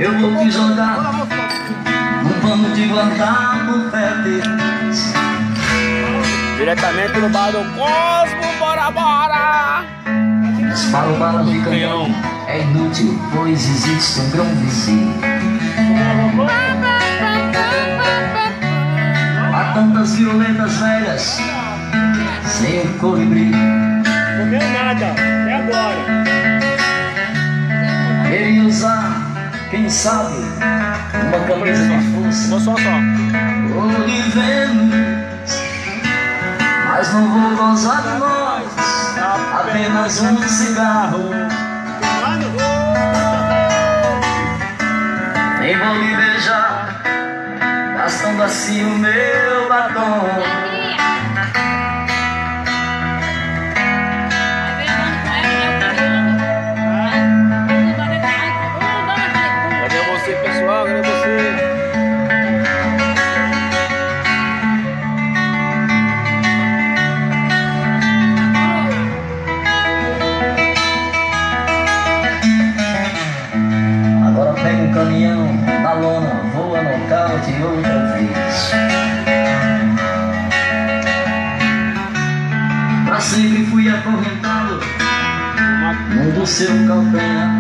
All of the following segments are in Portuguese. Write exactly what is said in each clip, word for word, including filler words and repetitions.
eu vou te jogar num pano de guardar confetes. Diretamente do bar do Cosmo, bora, bora! Dispara o bala de canhão, é inútil, pois existe um grão vizinho. Há tantas violetas velhas, sem um colibri. Comeu nada, até agora. Queria usar, quem sabe, uma camisa de força Só, só, só. ou de Vênus, mas não vou gozar de nós, apenas um cigarro. Nem vou me beijar, gastando assim o meu batom. Cadê você, pessoal? Cadê você? Agora pega um caminhão na lona, voa nocaute outra vez. Pra sempre fui acorrentado no do seu calcanhar.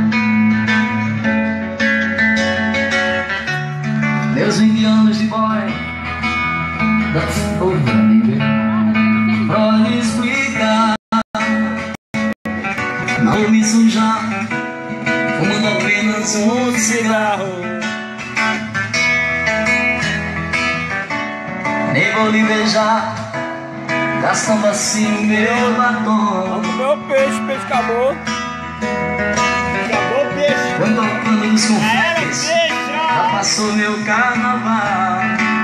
Meus vinte anos de boy, that's over, baby. Pra lhe explicar, não me sujar, fumando apenas um cigarro. Nem vou lhe beijar, gastando assim meu batom. Meu peixe, peixe acabou. Acabou o peixe. Quando tocando nos confetes, Era já passou meu carnaval.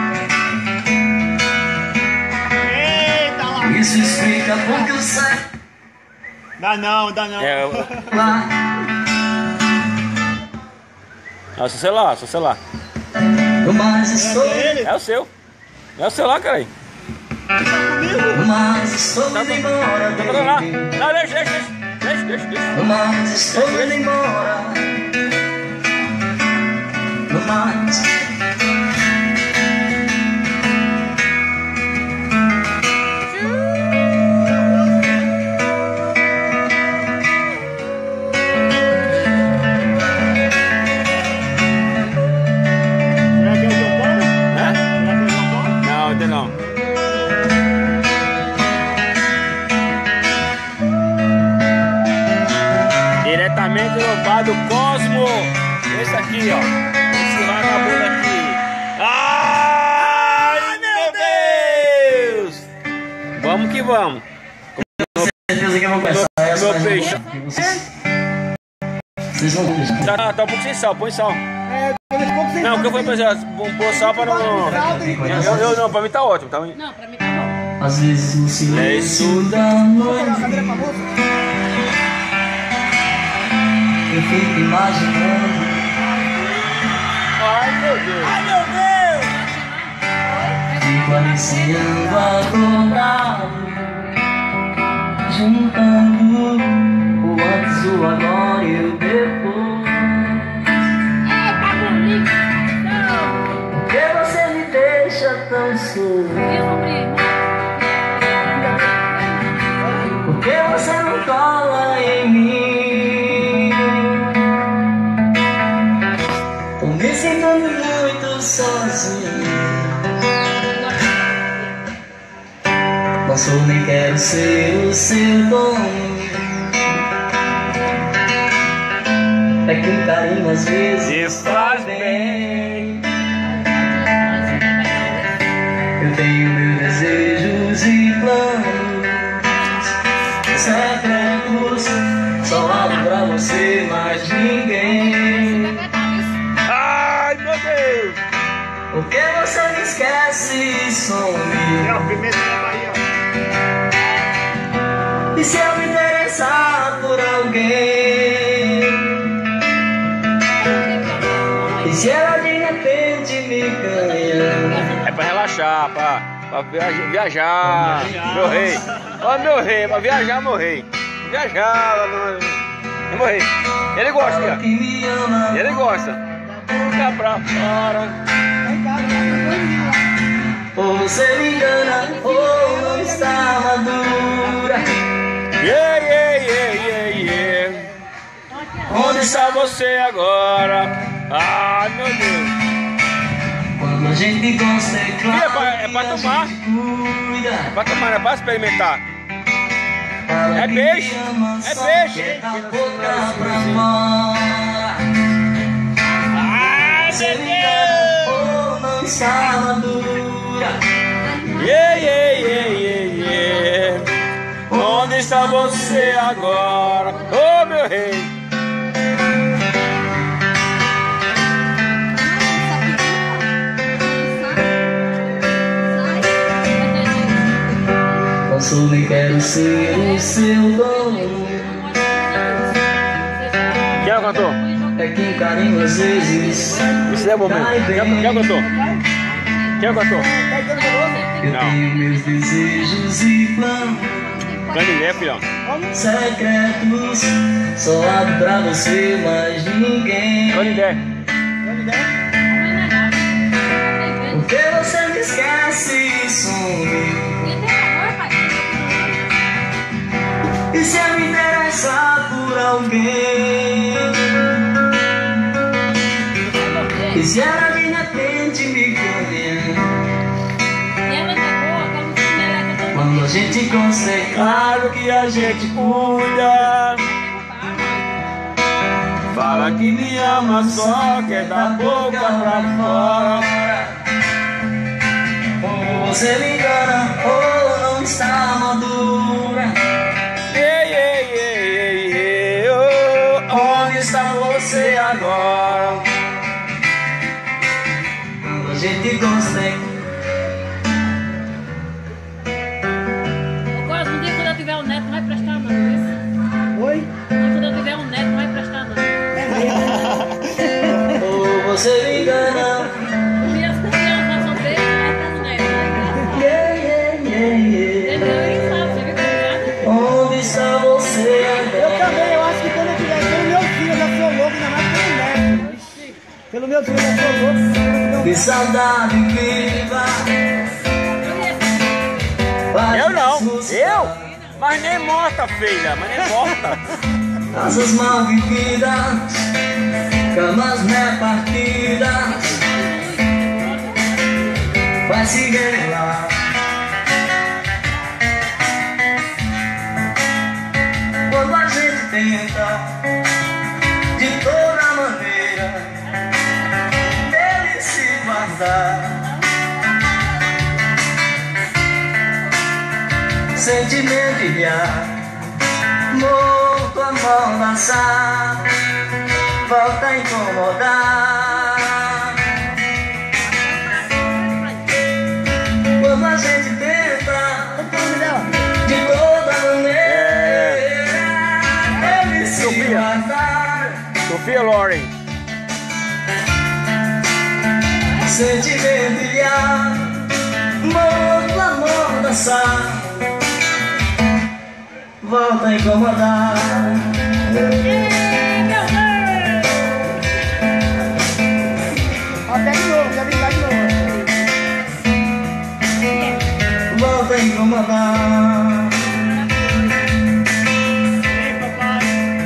Eita lá. Isso explica porque eu sei Dá não, dá não. É, eu... lá. é o seu celular, seu celular. Mas estou, É o seu. É o celular, cara aí. mas estou indo embora, Tá pra lá. baby. Não, deixa, deixa, deixa. Deixa, deixa, deixa. Mas estou indo embora. Mas Será que é o João Paulo? Hã? Será que é o João Paulo? Não, ainda não. Diretamente do bar do Cosmo. Esse aqui, ó. Esse vagabundo aqui. Ai, meu Deus! Vamos que vamos. certeza que eu vou começar essa. meu mas eu peixe. vou- porque Vocês, vocês vão ver já. Tá, tá um pouco sem sal, põe sal. É, eu deixo pouco sem Não, o sal. que eu falei pra você, vamos pôr sal para não. Eu, eu não, pra mim tá ótimo. Tá... Não, pra mim tá bom. Às vezes no silêncio da noite Cadeira pra moça. eu fico imaginando Ai, meu Deus. Ai, meu Deus! fico aliciando acordado, juntando o antes, o agora e o depois. É, tá bonito. Por que você me deixa tão solo? Não, primo. Por que você não cola em mim? Tô me sentindo muito sozinho. Não sou nem quero ser o seu dono. É que o carinho às vezes Isso faz bem. Eu tenho meus desejos e planos secretos, só abro pra você, mais ninguém. Ai, meu Deus. Por que você me esquece e some? É o primeiro da Bahia. E se eu me interessar por alguém? E se ela de repente me ganha? É pra relaxar, pra, pra viajar, viajar, meu rei. Ó, meu rei, pra viajar, meu rei. Viajar, meu, meu rei. Ele gosta, Fala cara. que me ama, Ele gosta. boca pra fora. Tá em casa, tá doidinho lá. Ou você me engana, ou não está madura. Yeah, yeah, yeah, yeah, yeah. Onde está você agora? Ah, meu Deus. Quando a gente gosta, é claro É pra- é pra que a tomar. gente cuida. Vai tomar, não é pra experimentar. Fala É que peixe, me ama, é só peixe. quer da boca pra fora. Ai, Você meu me engana, Deus. ou não está madura. Yeah, yeah, yeah, yeah, yeah. Onde está você agora? Oh, meu rei. Não sou nem quero ser o seu dono. Quem é o cantor? É que um carinho às vezes Isso é bom mesmo. cai Quem é, bem. quem é o cantor? Quem é o cantor? Caetano Veloso? Eu Não. tenho meus desejos e planos Canindé, filhão. secretos. Só abro pra você, mas ninguém. Canindé. Johnny Depp? Porque você me esquece e some. E se eu me interessar por alguém, e se ela de repente me ganha, quando a gente consegue, Claro que a gente cuida. Fala que me ama, só quer da boca pra fora. ou você me engana, ou não está madura. Yeah, yeah, yeah, yeah, yeah. Oh, onde está você agora? Quando a gente consegue. Agora, um dia quando eu tiver um neto, não vai prestar não, isso? Oi? Quando eu tiver um neto, não vai prestar não. Ou você me engana. E as crianças vão solteiras, vai estar no neto. Yeah, yeah, yeah, yeah. Entendeu? Ele sabe, você viu como é? Onde está você Eu agora? também, eu acho que quando eu tiver pelo meu filho, eu já sou louco, ainda mais pelo neto. Pelo meu filho, eu já sou louco. pelo meu Que neto. saudade viva. Eu não, eu? Mas nem morta, filha, mas nem morta. Casas mal vividas, camas repartidas, vai se revelar. Quando a gente tenta, de toda maneira, dele se guardar. Sentimento e amor, tua mão lançar, volta a incomodar. Quando a gente tenta, de toda maneira, ele se Sofia. guardar. Sofia Loren. Sentimento e amor, tua mão lançar, volta a incomodar. Até de novo, já brincar de novo. Volta a incomodar. Ei, papai.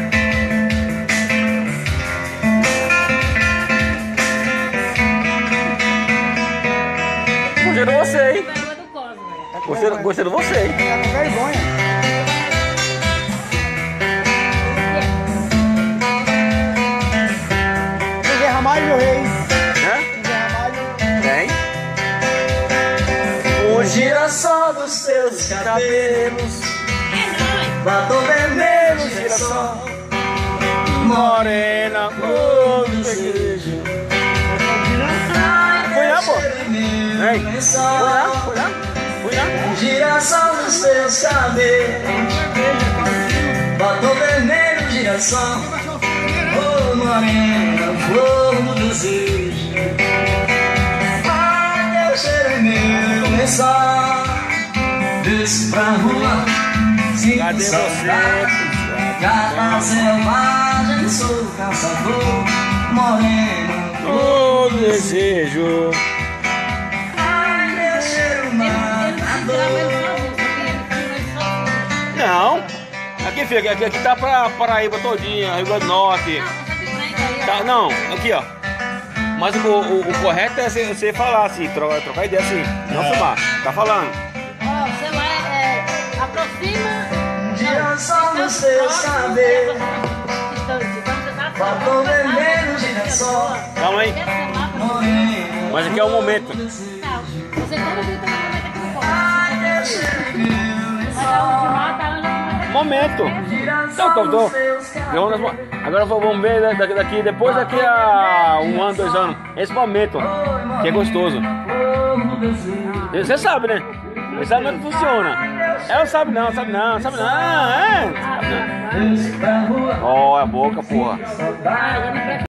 Gostei de você, hein? Vergonha do Cosmo, velho. Gostei, gostei de você, hein? Tá com vergonha. José Ramalho, meu rei. Né? José Ramalho. Tem. O girassol dos teus cabelos, batom vermelho, girassol, Morena, oh, desejo. Foi lá, pô. Ei, foi lá, foi lá, foi lá. o girassol dos teus cabelos, batom vermelho, girassol, oh morena, flor do desejo. Ai, teu cheiro é meu lençol, desço pra rua, sinto Cadê saudade. você? Gata selvagem, sou caçador, moreno, o desejo. ai, meu ser humano, Não, aqui fica, aqui, aqui tá pra Paraíba todinha, Rio Grande do Norte. Tá, não, aqui ó. Mas o, o, o correto é você, você falar assim, trocar, trocar ideia assim, não filmar. Tá falando. Ó, você vai, é, aproxima. dia só no seu saber, faltou veneno, girassol, Calma aí. moreno. Mas aqui é o momento. Você todo dia tem um momento aqui no Ai, deixa eu Mas a última tá andando Momento. Então, tô, tô. Agora vamos ver daqui, daqui, depois daqui a um ano, dois anos. Esse momento, que é gostoso. Você sabe, né? Você sabe como é que funciona. Ela sabe não, sabe não, sabe não. É. Ó, oh, é a boca, porra.